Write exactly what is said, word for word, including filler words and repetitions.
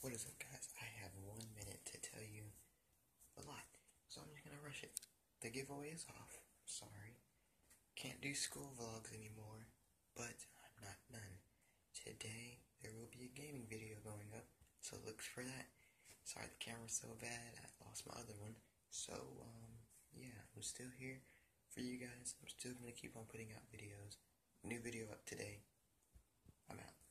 What is up, guys? I have one minute to tell you a lot, so I'm just gonna rush it. The giveaway is off. Sorry. Can't do school vlogs anymore, but I'm not done. Today, there will be a gaming video going up, so look for that. Sorry the camera's so bad, I lost my other one. So, um, yeah, I'm still here for you guys. I'm still gonna keep on putting out videos. New video up today. I'm out.